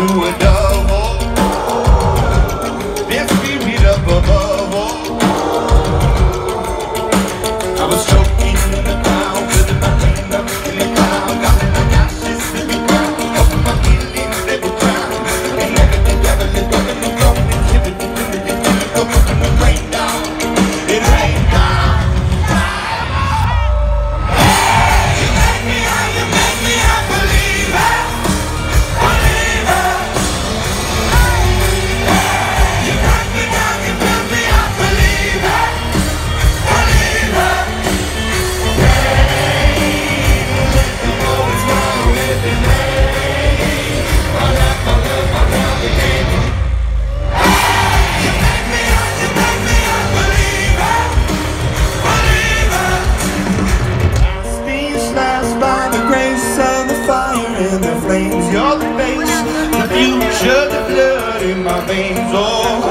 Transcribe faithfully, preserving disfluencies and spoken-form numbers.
a dove, oh, their spirit up above, oh. I was choking in the ground, building my hand up in the cloud, got me like ashes in the ground, hoping my feelings they would drown. And everything, everything, everything, going, everything, everything, everything, going, it rained down, it rained down. You make me, you make me a believer, believer. You knock me down, you build me a believer, believer. By the grace of the fire and the flames, you're the base, the future, the blood in my veins. Oh,